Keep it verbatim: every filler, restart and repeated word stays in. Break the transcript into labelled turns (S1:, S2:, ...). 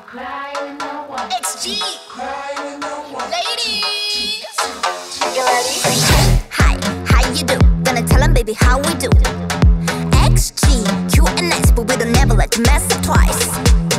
S1: X G, ladies, you ready? Hi, how you do? Gonna tell 'em, baby, how we do. X G, Q and S, but we don't never let you mess up twice.